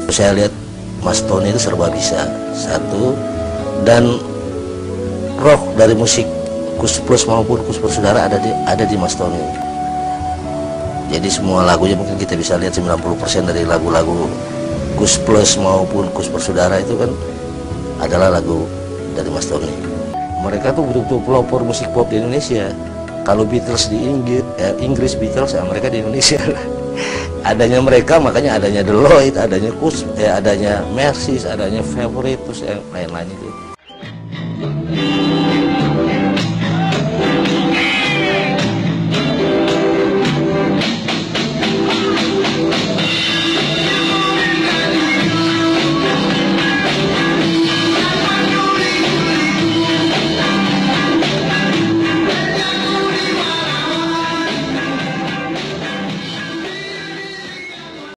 Saya lihat Mas Tony itu serba bisa, satu, dan rock dari musik Kus Plus maupun Kus Bersaudara ada di Mas Tony. Jadi semua lagunya mungkin kita bisa lihat 90% dari lagu-lagu Kus Plus maupun Kus Bersaudara itu kan adalah lagu dari Mas Tony. Mereka tuh betul-betul pelopor musik pop di Indonesia. Kalau Beatles di Inggris, Beatles ya mereka di Indonesia. Adanya mereka, makanya adanya Deloitte, adanya adanya Mercedes, adanya Favorite, terus yang lain-lain itu.